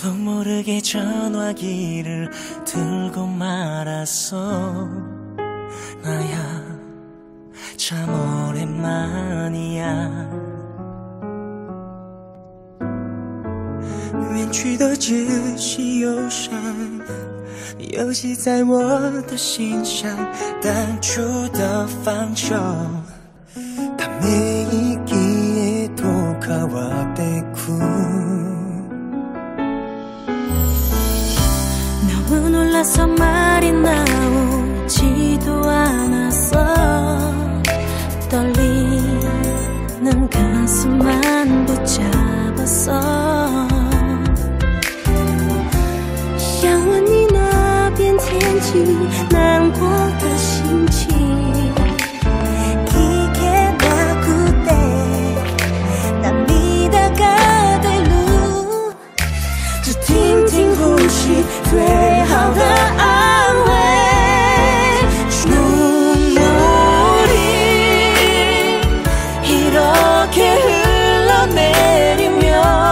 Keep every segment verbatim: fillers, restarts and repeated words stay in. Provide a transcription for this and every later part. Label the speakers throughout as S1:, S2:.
S1: 나도 모르게 전화기를 들고 말았어. 나야 참 오랜만이야。远去的只是忧伤，游戏在我的心上，当初的放手，밤에 있기에 도 가와 뺏고
S2: 너무 놀라서 말이 나오지도 않았어. 떨리는 가슴만 붙잡았어. 想问你那边天气难过的心情 기게 나구대 난 믿어가 될路 只听听呼吸最好的安慰 눈물이 이렇게 흘러내리면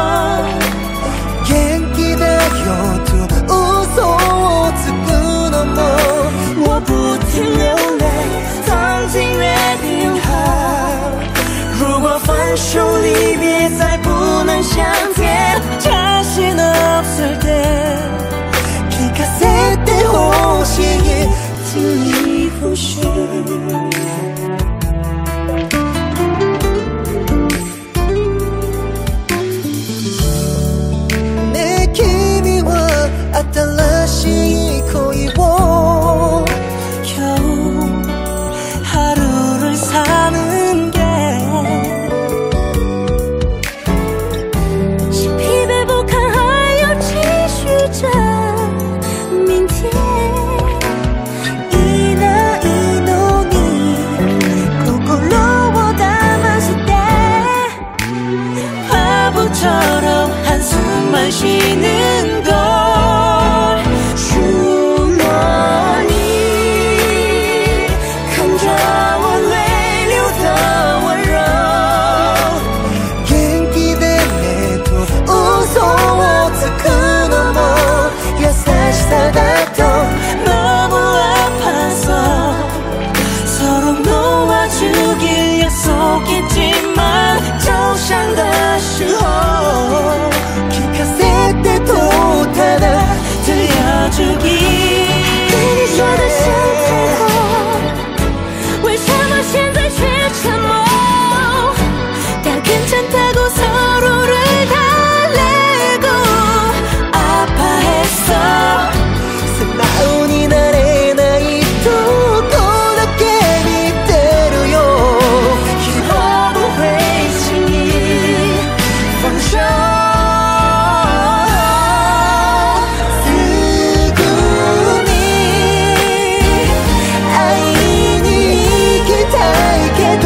S1: 元気的有多无所我自不能梦
S2: 我不停流泪曾经约定好
S1: 如果分手离别再不能相见
S2: 자신 없을 때
S1: 기가 셀 때 호시에
S2: 请你呼吸
S1: 내 기미와 아탈라시 코이워
S2: 겨우 하루를 사는 게疲惫不堪还要继续着明天
S1: いないのに心を騙して
S2: 바보처럼 한숨만 쉬는 걸 주머니看着我泪流的温柔
S1: 元気でねと嘘をつくのも優しさだと
S2: 너무 아파서 서로 놓아주길 약속했지만 受伤的时候
S1: 기가 셀 때 또 타다
S2: 들려주기 对你说的想太多为什么现在却沉默다 괜찮다고 서로를 달래고 아파했어
S1: 새마운 이날의 나이 또 고맙게 믿대로요
S2: 会不会轻易放手
S1: 쓰구니 아이니 기다리게도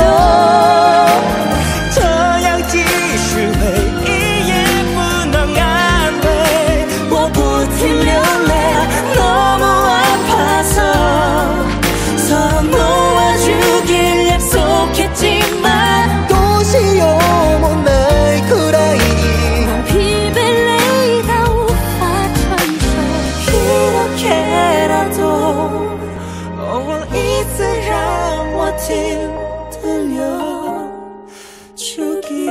S1: 这样继续回忆也不能安慰
S2: 我不停流泪 너무 아파서 서로 놓아주길 약속했지만
S1: どうしようもないくらい
S2: 疲惫累到无法承受 이렇게라도
S1: 偶尔一次让我听
S2: 들려주기